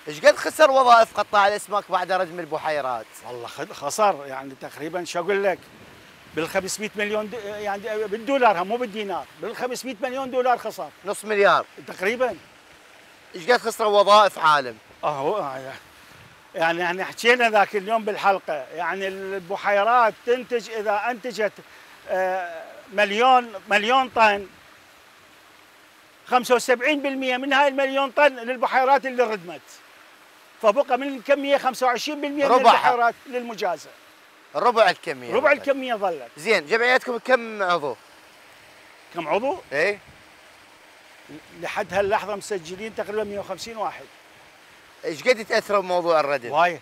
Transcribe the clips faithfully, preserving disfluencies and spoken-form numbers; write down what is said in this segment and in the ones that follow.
ايش قد خسر وظائف قطاع الاسماك بعد ردم البحيرات؟ والله خسر يعني تقريبا شو اقول لك بال خمسمئة مليون دو يعني بالدولار مو بالدينار، بال خمسمئة مليون دولار خسر. نص مليار تقريبا. ايش قد خسروا وظائف عالم؟ اهو يعني احنا حكينا ذاك اليوم بالحلقه، يعني البحيرات تنتج اذا انتجت مليون مليون طن، خمسة وسبعين بالمئة من هاي المليون طن للبحيرات اللي ردمت، فبقى من الكميه خمسة وعشرين بالمئة من البحيرات للمجازه. ربع الكميه. ربع الكميه ظلت. زين، جمعيتكم كم عضو؟ كم عضو؟ ايه لحد هاللحظه مسجلين تقريبا مئة وخمسين واحد. ايش قد تاثروا بموضوع الردم؟ وايد.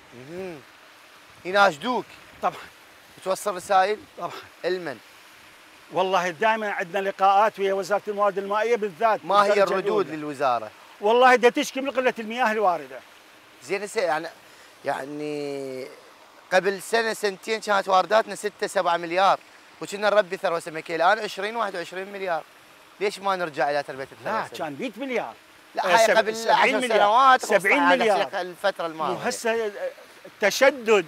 يناشدوك؟ طبعا. توصل رسائل؟ طبعا. المن؟ والله دائما عندنا لقاءات ويا وزاره الموارد المائيه بالذات. ما هي الردود للوزاره؟ والله دا تشكي من قله المياه الوارده. زين هسه يعني يعني قبل سنه سنتين كانت وارداتنا ستة سبعة مليار وكنا نربي ثروه سمكيه، الان عشرين واحد وعشرين مليار، ليش ما نرجع الى تربيه الثروه؟ لا كان مئة مليار. لا هاي قبل عشر سنوات سبعين مليار الفتره الماضيه. وهسه تشدد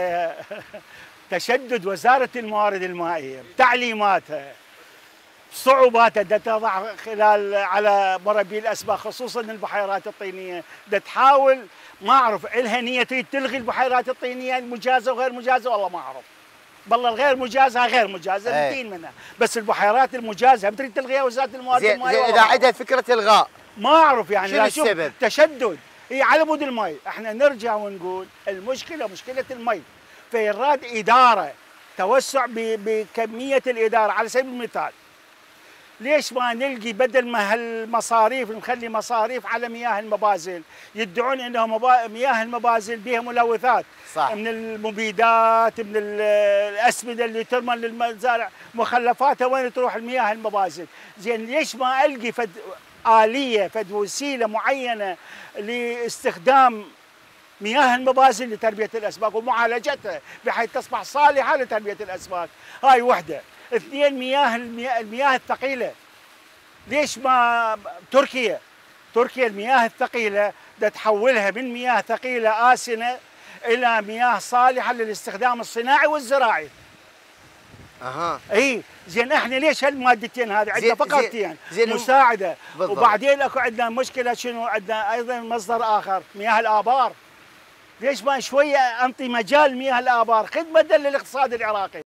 تشدد وزاره الموارد المائيه بتعليماتها صعوباتها دا تضع خلال على مربي الاسماك خصوصا البحيرات الطينيه، دا تحاول ما اعرف الها نيه تريد تلغي البحيرات الطينيه المجازه وغير مجازه، والله ما اعرف. والله الغير مجازه غير مجازه بدين منها، بس البحيرات المجازه بتريد تلغيها وزاره الموارد المائيه. زين اذا عندها فكره الغاء ما اعرف يعني شنو السبب؟ تشدد هي على مود المي، احنا نرجع ونقول المشكله مشكله المي، فيراد اداره توسع بكميه الاداره. على سبيل المثال ليش ما نلقي بدل ما هالمصاريف نخلي مصاريف على مياه المبازل؟ يدعون انه مبا... مياه المبازل بها ملوثات صح. من المبيدات، من الاسمده اللي ترمى للمزارع، مخلفاتها وين تروح المياه المبازل؟ زين ليش ما القي فد آلية فد وسيلة معينة لاستخدام مياه المبازل لتربية الأسماك ومعالجتها بحيث تصبح صالحة لتربية الأسماك؟ هاي وحدة. اثنين، مياه المياه, المياه الثقيلة. ليش ما تركيا تركيا المياه الثقيلة دا تحولها من مياه ثقيلة آسنة إلى مياه صالحة للاستخدام الصناعي والزراعي. اها اي زين احنا ليش هالمادتين هذه عندنا فقط يعني مساعده بالضبط. وبعدين اكو عندنا مشكله شنو؟ عندنا ايضا مصدر اخر مياه الابار. ليش ما شويه انطي مجال مياه الابار خدمه للاقتصاد العراقي؟